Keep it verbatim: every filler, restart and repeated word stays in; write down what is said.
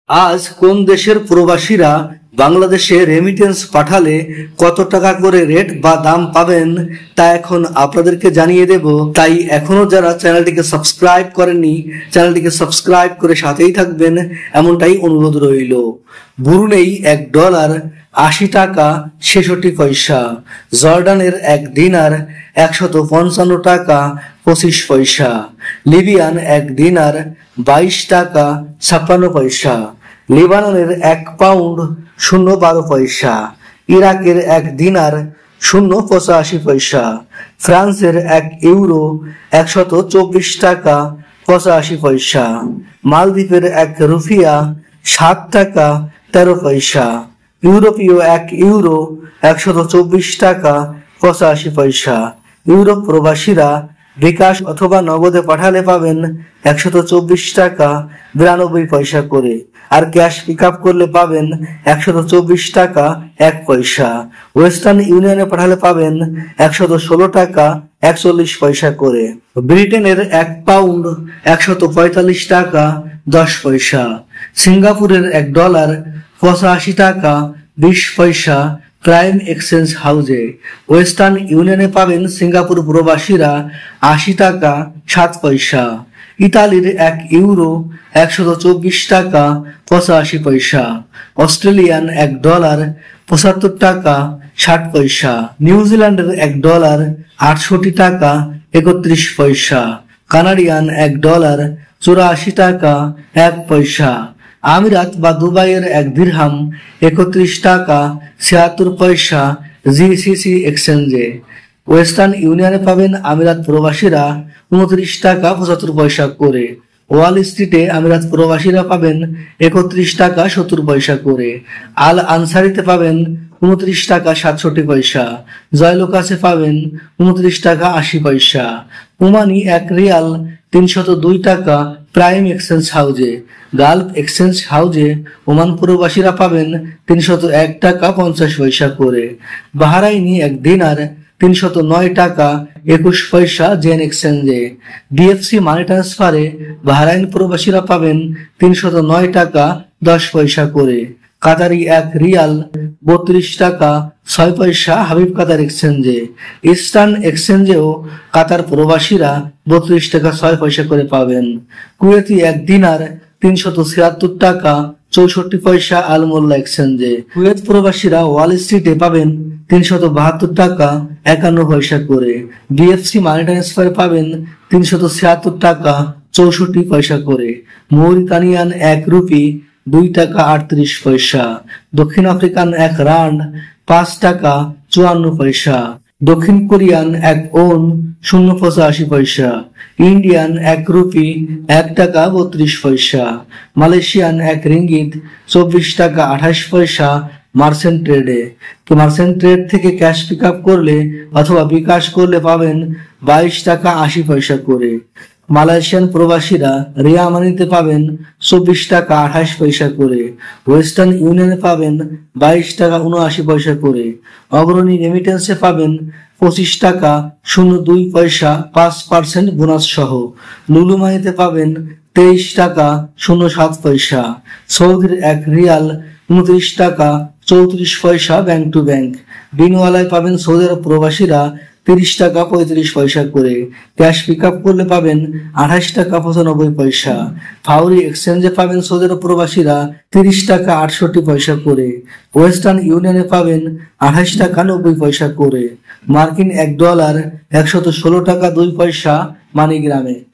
আজ কোন দেশের প্রবাসীরা বাংলাদেশে রেমিটেন্স পাঠালে কত টাকা করে রেট বা দাম পাবেন তা এখন আপনাদেরকে জানিয়ে দেব। তাই এখনো যারা চ্যানেলটিকে সাবস্ক্রাইব করেননি চ্যানেলটিকে সাবস্ক্রাইব করে সাথেই থাকবেন এমনটাই অনুরোধ রইল। ব্রুনেই এক ডলার আশি টাকা ছেষট্টি পয়সা, জর্ডানের এক দিনার একশত পঞ্চান্ন টাকা পঁচিশ পয়সা, লিবিয়ান এক দিনার বাইশ টাকা ছাপ্পান্ন পয়সা, লেবাননের এক পাউন্ড শূন্য বারো পয়সা, ইরাকের এক দিনার শূন্য পঁচাশি পয়সা, ফ্রান্সের এক ইউরো একশত চব্বিশ টাকা পঁচাশি পয়সা, মালদ্বীপের এক রুফিয়া সাত টাকা তেরো পয়সা, ইউরোপীয় এক ইউরো একশত চব্বিশ টাকা পঁচাশি পয়সা। ইউরোপ প্রবাসীরা বিকাশ অথবা নগদে পাঠালে পাবেন একশত চব্বিশ টাকা বিরানব্বই পয়সা করে, আর ক্যাশ পিক আপ করলে পাবেন একশত চব্বিশ টাকা এক পয়সা। ওয়েস্টার্ন ইউনিয়নে পাঠালে পাবেন একশত ষোলো টাকা একচল্লিশ পয়সা করে। ব্রিটেনের এক পাউন্ড একশত পঁয়তাল্লিশ টাকা দশ পয়সা, সিঙ্গাপুরের এক ডলার পঁচাশি টাকা বিশ পয়সা প্রাইম এক্সচেঞ্জ হাউজে। ওয়েস্টার্ন ইউনিয়নে পাবেন সিঙ্গাপুর প্রবাসীরা আশি টাকা সাত পয়সা। ইতালির এক ইউরো একশত চব্বিশ টাকা পঁচাশি পয়সা, অস্ট্রেলিয়ান এক ডলার পঁচাত্তর টাকা ষাট পয়সা, নিউজিল্যান্ডের এক ডলার আটষট্টি টাকা একত্রিশ পয়সা, কানাডিয়ান এক ডলার চুরাশি টাকা এক পয়সা, আমিরাত বা দুবাইয়ের এক দিরহাম একত্রিশ টাকা ছিয়াত্তর পয়সা জিসিসি এক্সচেঞ্জে। ওয়েস্টার্ন ইউনিয়নে পাবেন আমিরাত প্রবাসীরা উনত্রিশ টাকা পঁচাত্তর পয়সা করে। ওয়াল স্ট্রিটে আমিরাত প্রবাসীরা পাবেন একত্রিশ টাকা সত্তর পয়সা করে। আল আনসারিতে পাবেন উনত্রিশ টাকা সাতষট্টি পয়সা। জয়লোকাসে পাবেন উনত্রিশ টাকা আশি পয়সা। ওমানি এক রিয়াল তিনশত দুই টাকা প্রাইম এক্সচেঞ্জ হাউজে। গালফ এক্সচেঞ্জ হাউজে ওমান প্রবাসীরা পাবেন তিনশত এক টাকা পঞ্চাশ পয়সা করে। বাহারাইনি এক দিনার তিনশত নয় টাকা একুশ পয়সা জেন এক্সচেঞ্জে। ডিএফসি মানি ট্রান্সফারে বাহরাইন প্রবাসীরা পাবেন তিনশত নয় টাকা দশ পয়সা করে। কাতারি এক রিয়াল বত্রিশ টাকা ছয় পয়সা হাবিব কাতার এক্সচেঞ্জে। ইস্টার্ন এক্সচেঞ্জেও কাতার প্রবাসীরা বত্রিশ টাকা ছয় পয়সা করে পাবেন। কুয়েতি এক দিনার তিনশত ছিয়াত্তর টাকা চৌষট্টি পয়সা আল মোল্লা এক্সচেঞ্জে। কুয়েত প্রবাসীরা ওয়াল স্ট্রিটে পাবেন তিনশত বাহাত্তর টাকা একান্ন পয়সা করে। ডিএফসি মানি ট্রান্সফারে পাবেন তিনশত ছিয়াত্তর টাকা চৌষট্টি পয়সা করে। মৌরিতানিয়ান এক রুপি দুই টাকা আটত্রিশ পয়সা। দক্ষিণ আফ্রিকান এক রান্ড পাঁচ টাকা চুয়ান্ন পয়সা। দক্ষিণ কোরিয়ান এক ওন শূন্য পঁচাশি পয়সা। ইন্ডিয়ান এক রুপি এক টাকা বত্রিশ পয়সা। মালয়েশিয়ান এক রিঙ্গিত চব্বিশ টাকা আঠাশ পয়সা মার্চেন্ট ট্রেডে। মার্চেন্ট ট্রেড থেকে ক্যাশ পিক আপ করলে অথবা বিকাশ করলে পাবেন বাইশ টাকা আশি পয়সা করে। মালয়েশিয়ান প্রবাসীরা রিয়া মানিতে পাবেন চব্বিশ টাকা আঠাশ পয়সা করে। ওয়েস্টার্ন ইউনিয়নে পাবেন বাইশ টাকা উনআশি পয়সা করে। অগ্রণী রেমিটেন্সে পাবেন পঁচিশ টাকা শূন্য দুই পয়সা পাঁচ পার্সেন্ট বোনাস সহ। লুলু মানিতে পাবেন তেইশ টাকা শূন্য সাত পয়সা। সৌদির এক রিয়াল উনত্রিশ টাকা চৌত্রিশ পয়সা ব্যাংক টু ব্যাংক। বিনওয়ালায় পাবেন সৌদি আরব প্রবাসীরা তিরিশ টাকা পঁয়ত্রিশ পয়সা করে। ক্যাশ পিক আপ করলে পাবেন আঠাশ টাকা পঁচানব্বই পয়সা। ফাউরি এক্সচেঞ্জে পাবেন সৌদি আরব প্রবাসীরা তিরিশ টাকা আটষট্টি পয়সা করে। ওয়েস্টার্ন ইউনিয়নে পাবেন আঠাশ টাকা নব্বই পয়সা করে। মার্কিন এক ডলার একশত ষোলো টাকা দুই পয়সা মানিগ্রামে।